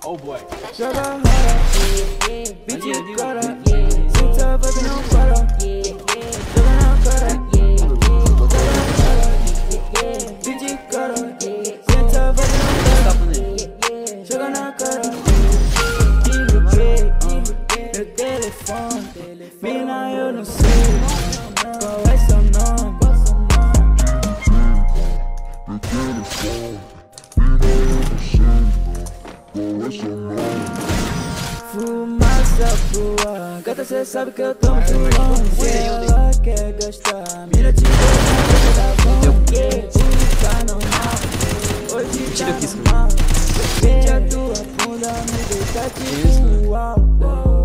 Oh boy. Joga roda, beat de cara, cê tá vai que não para. Joga na cara, beat de cara, cê tá vai que não para. Joga na cara, meu telefone, mina eu não sei qual é seu nome. Meu telefone, mina eu não sei qual é seu nome. Fumaça boa, gata cê sabe que eu tô muito longe. Se ela quer gastar, mina te dou tá bom. Hoje tá normal, hoje tá normal. Sente a tua bunda, me deixa tipo uau.